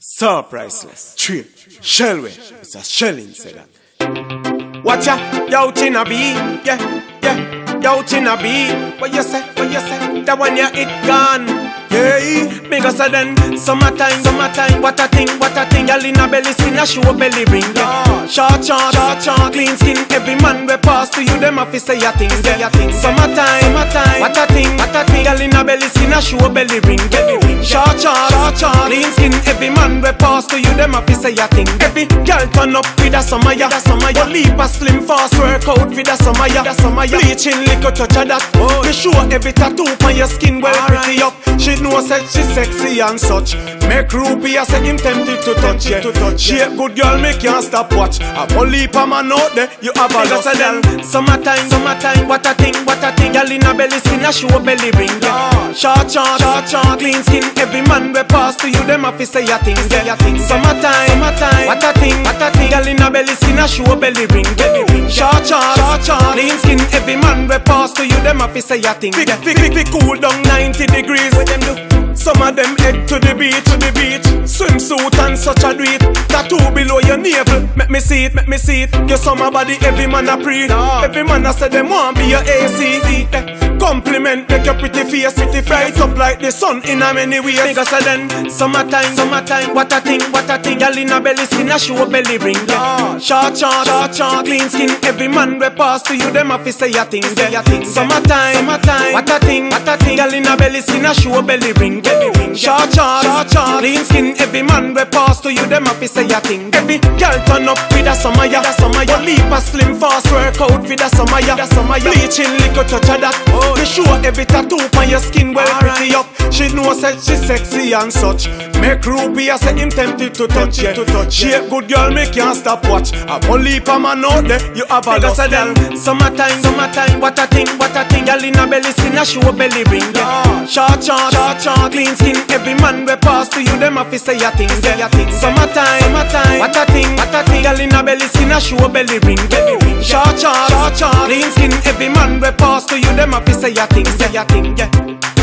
So priceless. True. Shellway. It's a shelling, say that. Watch ya, yo Tina B. Yeah, yeah. Yo Tina B. What you say? What you say? That one ya it gone. Yeah, because of then summertime, summertime. What a thing, what a thing. Girl in a belly skin, a show belly ring. Yeah. Short, clean skin. Every man we pass to you, them have to say a thing. Summertime, summertime. What a thing, what a thing. Girl in a belly skin, a show belly ring. Short, clean skin. Every man we pass to you, them have to say a thing. Every girl turn up with a summer ya. One leap a slim fast workout with a summer ya. Bleaching little touch of that. You show every tattoo on your skin well pretty up. She know said she sexy and such. Make Ruby a say him tempted to touch ya. She a good girl, me can't stop watch. A whole leap a man out there, you have a lost girl. Summertime, summertime, what a thing, what a thing. Girl in a belly skin, a show belly ring. Short, clean skin. Every man we pass to you, them have to say a thing. Summertime, summertime, what a thing, what a thing. Girl in a belly skin, a show belly ring. Short, clean skin. Every man we pass to you, them have to say a thing. We cool down 90 degrees. What them do? Some of them head to the beach, swimsuit and such a do it. Tattoo below your navel, make me see it, make me see it. Your summer body, every man a pre. Every man a say them want be your AC. Compliment, make your pretty face, bright up like the sun in a many ways. Because of then summertime, summertime, what a thing, what a thing. Girl in a belly skin, a show belly ring. Short, clean skin. Every man we pass to you, them have to say a thing. Summertime, summertime, what a thing, what a thing. Girl in a belly skin, a show belly ring. Short, clean skin. Every man we pass to you, them have to say a thing. Every girl turn up with a summer ya. One leap a slim fast workout with a summer ya. Bleaching little touch of that. You show every tattoo on your skin well pretty up. She know said she sexy and such. Make Ruby a say him tempted to touch ya. She a good girl, me can't stop watch. A whole leap a man out there, you have a lost girl. Summertime, summertime, what a thing, what a thing. Girl in a belly skin, a show belly ring. Short, clean skin. Every man we pass to you, them have to say a thing. Summertime, summertime, what a thing, what a thing. Girl in a belly skin, a show belly ring. Short, clean skin. Every man we pass to you, them have to say a thing, yeah.